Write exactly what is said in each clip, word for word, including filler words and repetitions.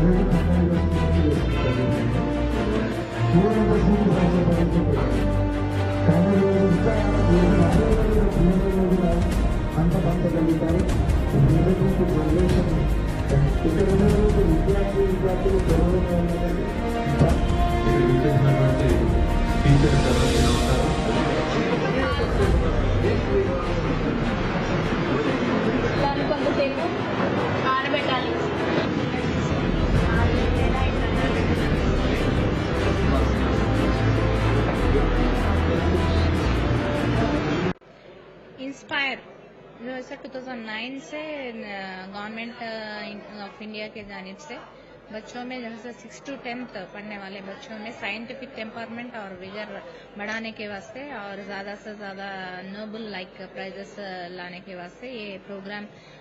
అంత పంచగలుగుతారు. ఇక్కడ ఉన్నటువంటి విద్యార్థి విద్యార్థులు విచ్చేసినటువంటి టీచర్స్ అందరికీ నమస్కారం. కొంతసేపు ఆరబెట్టాలి. इंस्पायर जो है सर दो हज़ार नौ से गवर्नमेंट ऑफ इंडिया के जानिब से बच्चों में जो है सिक्स टू टेंथ पढ़ने वाले बच्चों में साइंटिफिक टेम्परमेंट और विजर बढ़ाने के वास्ते और ज़्यादा से ज़्यादा नोबल लाइक प्राइजेस लाने के वास्ते ये program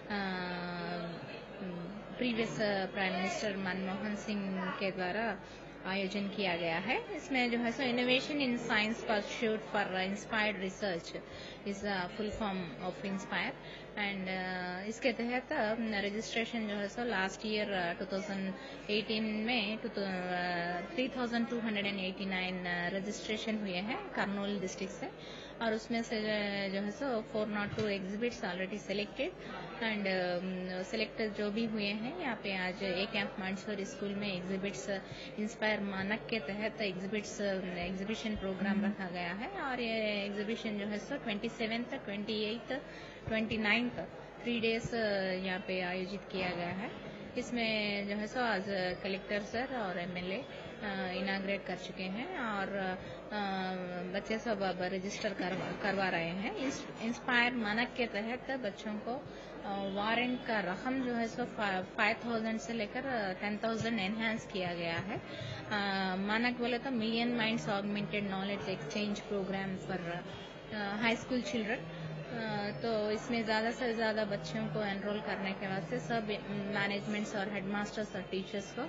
previous prime minister Manmohan Singh के द्वारा आयोजन किया गया है. इसमें जो है सो innovation in science pursuit for inspired research is full form of inspire and इसके तहत रजिस्ट्रेशन जो है सो last year two thousand eighteen में three thousand two hundred and eighty nine registration हुए हैं कर्नूल डिस्ट्रिक्ट से और उसमें से जो है सो four nought two exhibits already selected and selected जो भी हुए हैं यहाँ पे आज ए कैंप मांडसौरी स्कूल में एग्जिबिट्स इंस्पायर मानक के तहत एग्जिबिट्स एग्जीबिशन प्रोग्राम रखा गया है और ये एग्जीबिशन जो है सो twenty seventh twenty eighth twenty ninth three days यहाँ पे आयोजित किया गया है. इसमें जो है सो आज कलेक्टर सर और एमएलए इनाग्रेट कर चुके हैं और बच्चे सब अब रजिस्टर करवा करवा रहे हैं. इंस्पायर मानक के तहत बच्चों को वारंट का रकम जो है सो फाइव थाउजेंड से लेकर टेन थाउजेंड एनहांस किया गया है. मानक बोले तो million minds augmented knowledge exchange program for high school children. तो इसमें ज़्यादा से ज़्यादा बच्चों को एनरोल करने के वास्ते सब मैनेजमेंट्स और हेडमास्टर्स और टीचर्स को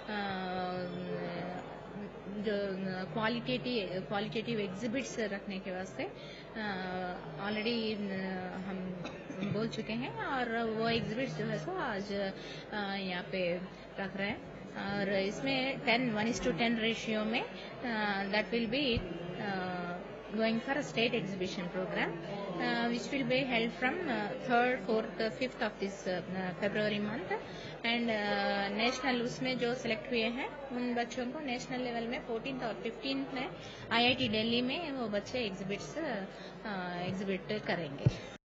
जो क्वालिटेटिव क्वालिटेटिव एग्जिबिट्स रखने के वास्ते ऑलरेडी हम बोल चुके हैं और वो एग्जिबिट्स जो है सो आज यहाँ पे रख रहे हैं और इसमें ten one is to ten ratio में that will be going for a state exhibition program uh, which will be held from uh, third, fourth, fifth of this uh, February month and uh, national उसमें जो select हुए हैं उन बच्चों को national level में fourteenth और fifteenth में आईआईटी दिल्ली में वो बच्चे exhibits uh, exhibit करेंगे.